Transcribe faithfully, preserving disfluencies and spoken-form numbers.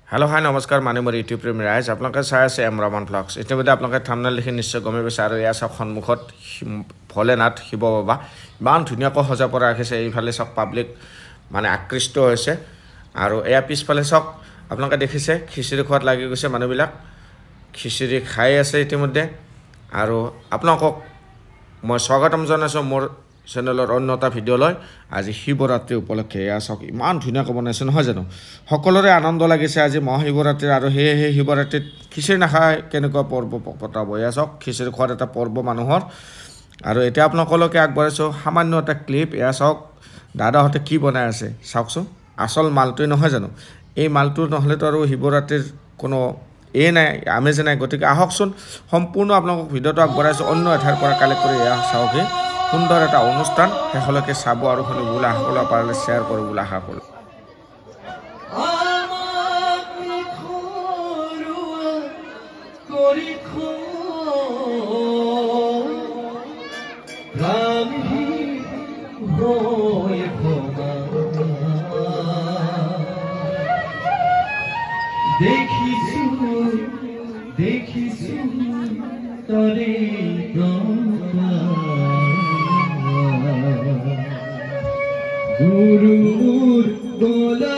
Hello, hi, namaskar. Mani mori YouTube Premier Eyes. আপোনালোকে চাই আছে এম ৰমন ভ্লগছ। ইতিমধ্যে আপোনালোকে থাম্বনেল দেখি নিশ্চয় গমে পাইছে আৰু এয়া চাওক সন্মুখত ভোলেনাথ শিৱ বাবা ইমান ধুনীয়াকৈ সজা পৰা ৰাখিছে। এইফালে চাওক পাব্লিক মানে আকৃষ্ট হৈছে আৰু এয়া পিছফালে চাওক আপোনালোকে দেখিছে খিচিৰি খোৱাত লাগি গৈছে মানুহবিলাক খিচিৰি খাই আছে ইতিমধ্যে আৰু আপোনালোকক মই স্বাগতম জনাইছো মোৰ চেনেলৰ অন্য এটা ভিডিঅ' লৈ আজি শিৱৰাত্ৰি উপলক্ষে এয়া চাওক ইমান ধুনীয়াকৈ বনাইছে নহয় জানো সকলোৰে আনন্দ লাগিছে আজি মহাশিৱৰাত্ৰি আৰু সেই সেই শিৱৰাত্ৰিত খিচিৰি নাখায় কেনেকুৱা পৰ্ব পতাব এয়া চাওক খিচিৰি খোৱাৰ এটা পৰ্ব মানুহৰ আৰু এতিয়া আপোনালোকলৈকে আগবঢ়াইছোঁ সামান্য এটা ক্লিপ এয়া চাওক দাদাহঁতে কি বনাই আছে চাওকচোন আসল মালটোই নহয় জানো এই মালটো নহ'লেতো আৰু শিৱৰাত্ৰিৰ কোনো এই নাই আমেজ নাই গতিকে আহকচোন সম্পূৰ্ণ আপোনালোকক ভিডিঅ'টো আগবঢ়াইছোঁ অন্য এঠাইৰ পৰা কালেক্ট কৰি এয়া চাওক সুন্দৰ এটা অনুষ্ঠান শেষলৈকে চাব আৰু শুনিবলৈ আশা কৰিব পাৰিলে শ্বেয়াৰ কৰিবলৈ আশা কৰোঁ দেখিছো দেখিছো তরে গুরুর গোলা